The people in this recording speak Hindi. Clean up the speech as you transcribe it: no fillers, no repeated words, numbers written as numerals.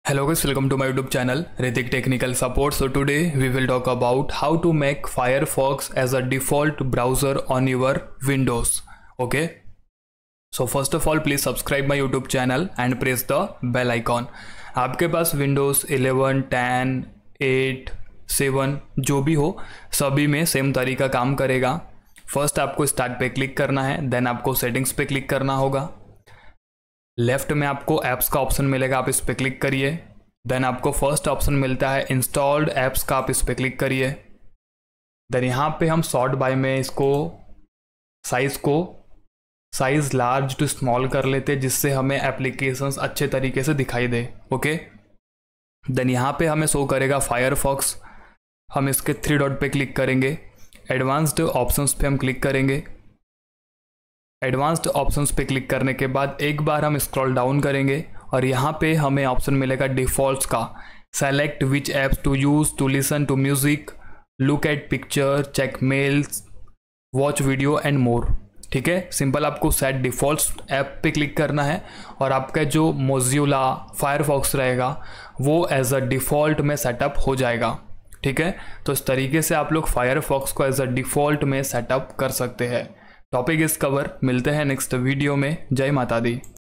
Hello guys, welcome to my YouTube channel Ritik Technical Support. So today we will talk about how to make Firefox as a default browser on your Windows. Okay. So first of all, please subscribe my YouTube channel and press the bell icon. आपके पास Windows 11, 10, 8, 7 जो भी हो सभी में सेम तरीका काम करेगा. फर्स्ट आपको स्टार्ट पे क्लिक करना है, देन आपको सेटिंग्स पे क्लिक करना होगा. लेफ्ट में आपको ऐप्स का ऑप्शन मिलेगा, आप इस पर क्लिक करिए. देन आपको फर्स्ट ऑप्शन मिलता है इंस्टॉल्ड ऐप्स का, आप इस पर क्लिक करिए. देन यहाँ पे हम सॉर्ट बाय में इसको साइज लार्ज टू स्मॉल कर लेते हैं, जिससे हमें एप्लीकेशंस अच्छे तरीके से दिखाई दे. ओके. देन यहाँ पे हमें शो करेगा फायरफॉक्स. हम इसके 3 डॉट पे क्लिक करेंगे. एडवांस्ड ऑप्शंस पे हम क्लिक करेंगे. एडवांस्ड ऑप्शंस पे क्लिक करने के बाद एक बार हम स्क्रॉल डाउन करेंगे और यहाँ पे हमें ऑप्शन मिलेगा डिफ़ॉल्ट्स का. Select which apps to use to listen to music, look at picture, check mails, watch video and more. ठीक है, सिंपल आपको सेट डिफ़ॉल्ट्स ऐप पे क्लिक करना है और आपका जो मोज़िला फायरफॉक्स रहेगा वो एज अ डिफ़ॉल्ट में सेटअप हो जाएगा. ठीक है, तो इस तरीके से आप लोग फायरफॉक्स को एज अ डिफ़ॉल्ट में सेटअप कर सकते हैं. टॉपिक इस कवर. मिलते हैं नेक्स्ट वीडियो में. जय माता दी.